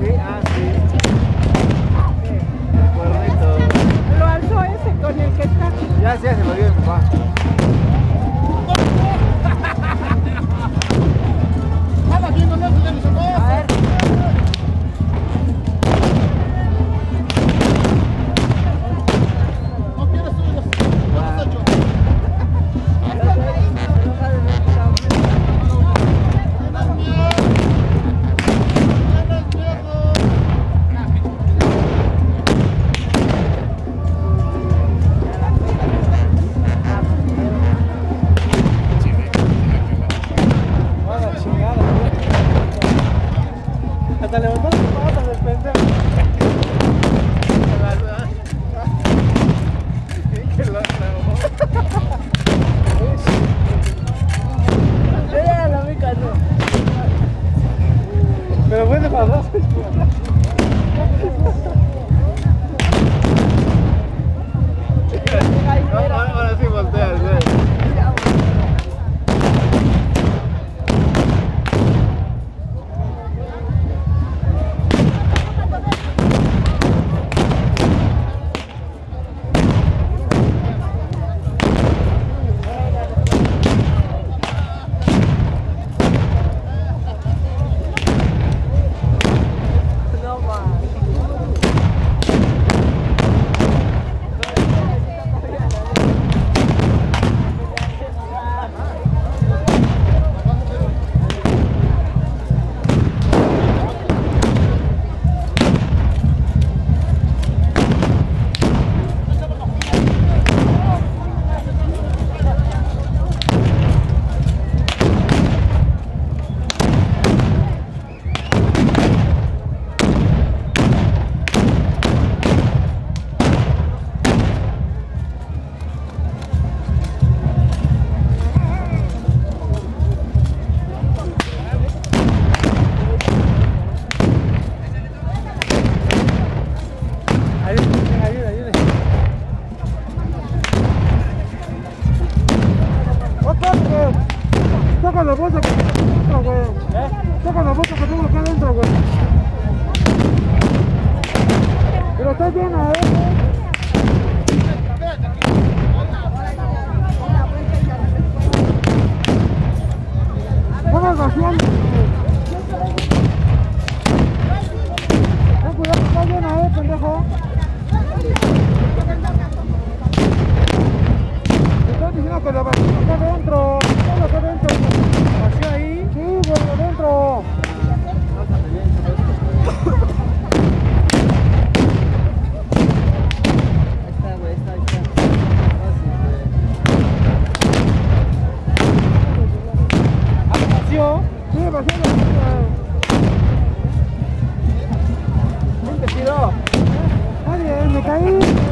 Sí, ah, sí. Cuernito. Lo alzó ese con el que está. Ya, se lo dio mi papá. Nada, viendo, no se le hizo cosa. A ver. No quieres subir los hechos. Hasta levantó las patas del pendejo. Que lo Ya la vi no. pero fue de para dos. Ahora sí voltea el güey. Saca la bolsa que tengo acá adentro, güey. Saca la bolsa que tengo acá adentro, güey. Pero está llena, Vamos vaciando. Ten cuidado, está llena, pendejo. Te están diciendo que la basura está adentro. Todo acá adentro. ¿Vacío ahí? Sí, güey, adentro. Sí, vacío. ¿Quién te tiró? Nadie, me caí.